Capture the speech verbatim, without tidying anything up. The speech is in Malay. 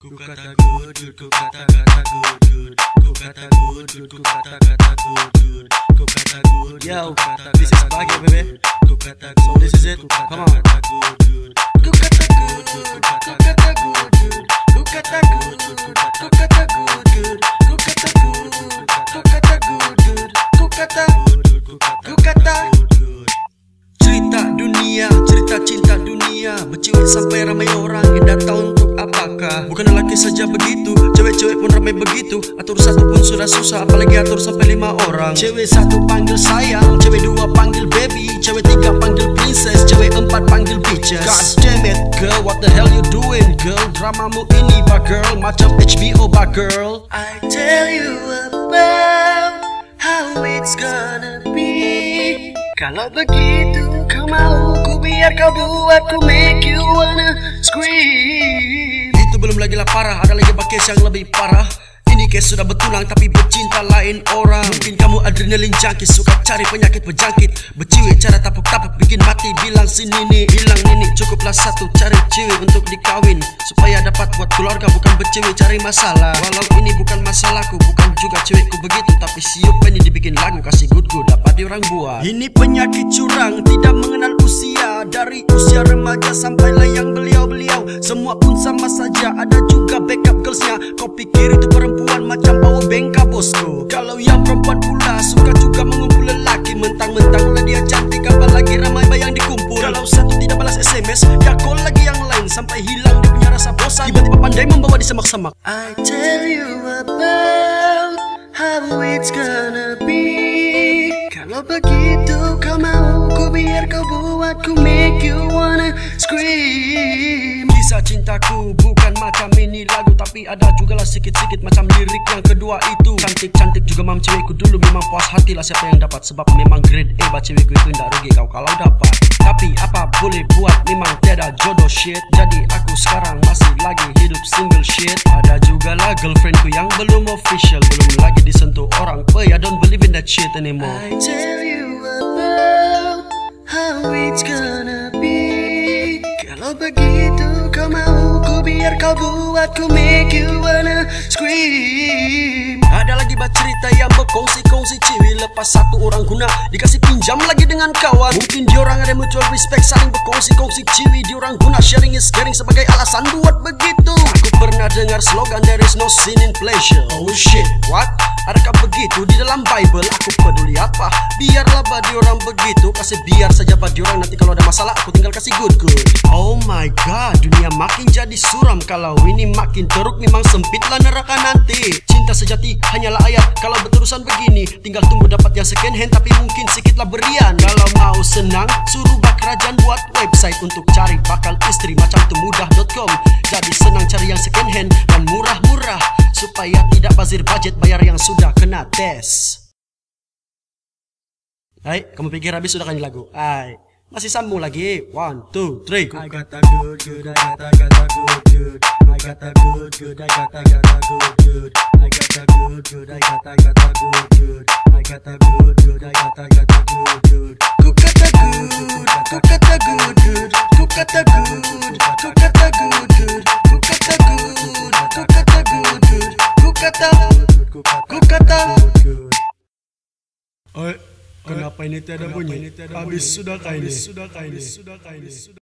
Ku kata good, good, ku kata kata good, good. Ku kata good, good, ku kata kata good, good. Ku kata good, Yo, ku kata this is kata BaGGiO, good, baby. good. Ku kata good, So this is it. ku kata Come on. kata good, good. Ku kata good, good, ku kata kata good, good. Ku kata good, good, ku kata kata good, good. Ku kata good, good, ku kata kata good, good. Ku kata good, good, ku kata kata good, good. Cerita dunia, cerita cinta dunia, bercewek sampai ramai orang yang datang untuk apakah? Bukan lelaki saja begitu, cewek-cewek pun ramai begitu. Atur satu pun sudah susah, apalagi atur sampai lima orang. Cewek satu panggil sayang, cewek dua panggil baby, cewek tiga panggil princess, cewek empat panggil bitches. God damn it girl, what the hell you doing girl? Dramamu ini BaGGiO, macam H B O BaGGiO. I tell you about how it's gonna be. Kalau begitu kau mau, ku biar kau buat, ku make you wanna scream. Itu belum lagi lah parah, ada lagi bakes yang lebih parah. Ini case sudah betulang tapi bercinta lain orang. Mungkin kamu adrenalin junkie, suka cari penyakit berjangkit. Berciwek cara tapuk-tapuk bikin mati, bilang sini nih, hilang nini. Cukuplah satu, cari ciwek untuk dikawin, supaya dapat buat keluarga, bukan berciwek cari masalah. Walau ini bukan masalahku, bukan juga cewekku begitu, tapi siup ini dibikin lagu, kasih good-good dapat diorang buat. Ini penyakit curang, tidak mengenal usia. Dari usia remaja sampai layang beliau-beliau, semua pun sama saja, ada juga backup girlsnya. Kau pikir itu perempuan macam bawa bengka bosku? Kalau yang perempuan pula suka juga mengumpul lelaki, mentang-mentang lah dia cantik, apalagi ramai bayang dikumpul. Kalau satu tidak balas S M S, dia call lagi yang lain, sampai hilang dia punya rasa bosan, tiba-tiba pandai membawa di semak-semak. I tell you about how it's gonna be. Kalau begitu kau mau, ku biar kau buat, ku make you wanna scream. Kisah cintaku bukan macam ini lagu, tapi ada juga lah sikit-sikit macam lirik yang kedua itu. Cantik-cantik juga mam cewekku dulu, memang puas hati lah siapa yang dapat. Sebab memang grade A bah cewekku itu tidak rugi kau kalau dapat. Tapi apa boleh buat, memang tiada jodoh shit. Jadi aku sekarang masih lagi hidup single shit. Ada juga lah girlfriendku yang belum official, belum lagi disentuh orang. But I don't believe in that shit anymore. I tell you about how it's gonna be. Kalau begitu kau mau, ku biar kau buat, ku make you wanna scream. Ada lagi bah cerita yang berkongsi-kongsi ciwi, lepas satu orang guna dikasih pinjam lagi dengan kawan. Mungkin diorang ada mutual respect, saling berkongsi-kongsi ciwi. Diorang guna sharing is caring sebagai alasan buat begitu. Aku pernah dengar slogan there is no sin in pleasure. Oh shit, what? Adakah begitu di dalam Bible? Aku peduli apa? Biarlah bah diorang begitu, kasih biar saja bah diorang. Nanti kalau ada masalah aku tinggal kasih good-good. Oh my god, dunia makin jadi suram. Kalau ini makin teruk, memang sempitlah neraka nanti. Cinta sejati hanyalah ayat, kalau berurusan begini tinggal tunggu dapat yang second hand, tapi mungkin sikitlah berian. Kalau mau senang, suruh bah kerajaan buat website untuk cari bakal istri macam temudah dot com. Jadi senang cari yang second hand dan murah-murah, supaya tidak bazir budget bayar yang sudah kena tes. Hai, kamu pikir habis sudah kan lagu? Hai, masih sambung lagi. One, two, three. I got a good, good, I got a, got a good, good. I got a good, good, I got a, got a good, good. I got a good, good, I got a, got a good, good. I got a good, good, I got a, got a good, good. Ku kata good, ku kata good, good. Ku kata good, ku kata good, good. Ku kata good, ku kata good, good. Ku kata, ku kata good. Oi, kenapa ini tiada bunyi? Habis sudah kah ini?